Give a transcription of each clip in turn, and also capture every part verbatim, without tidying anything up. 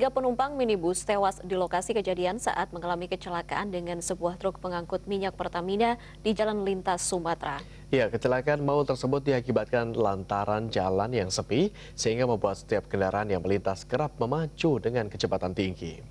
Tiga penumpang minibus tewas di lokasi kejadian saat mengalami kecelakaan dengan sebuah truk pengangkut minyak Pertamina di Jalan Lintas Sumatera. Ya, kecelakaan maut tersebut diakibatkan lantaran jalan yang sepi sehingga membuat setiap kendaraan yang melintas kerap memacu dengan kecepatan tinggi.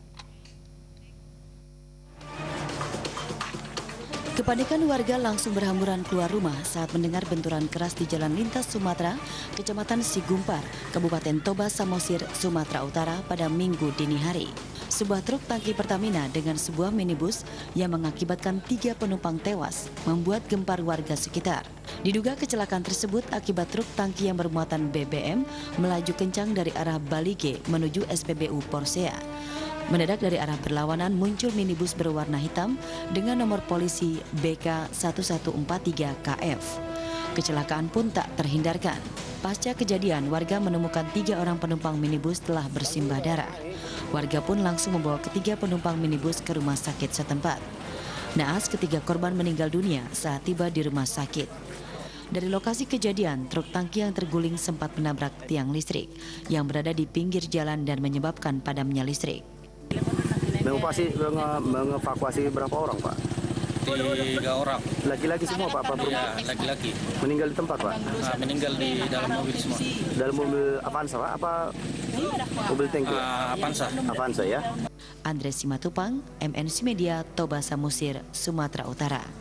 Kepanikan warga langsung berhamburan keluar rumah saat mendengar benturan keras di Jalan Lintas Sumatera, Kecamatan Sigumpar, Kabupaten Toba Samosir, Sumatera Utara pada Minggu dini hari. Sebuah truk tangki Pertamina dengan sebuah minibus yang mengakibatkan tiga penumpang tewas membuat gempar warga sekitar. Diduga kecelakaan tersebut akibat truk tangki yang bermuatan B B M melaju kencang dari arah Balige menuju S P B U Porsea. Mendadak dari arah berlawanan muncul minibus berwarna hitam dengan nomor polisi B K satu satu empat tiga K F. Kecelakaan pun tak terhindarkan. Pasca kejadian, warga menemukan tiga orang penumpang minibus telah bersimbah darah. Warga pun langsung membawa ketiga penumpang minibus ke rumah sakit setempat. Naas, ketiga korban meninggal dunia saat tiba di rumah sakit. Dari lokasi kejadian, truk tangki yang terguling sempat menabrak tiang listrik yang berada di pinggir jalan dan menyebabkan padamnya listrik. Mengevakuasi, mengevakuasi berapa orang, Pak? Tiga orang. Laki-laki semua, Pak? Apa ya, laki-laki. Meninggal di tempat, Pak? Nah, meninggal di dalam mobil semua. Dalam mobil Avanza, Pak? Apa mobil tangki? Uh, Avanza. Avanza, ya. Andres Simatupang, M N C Media, Toba Samosir, Sumatera Utara.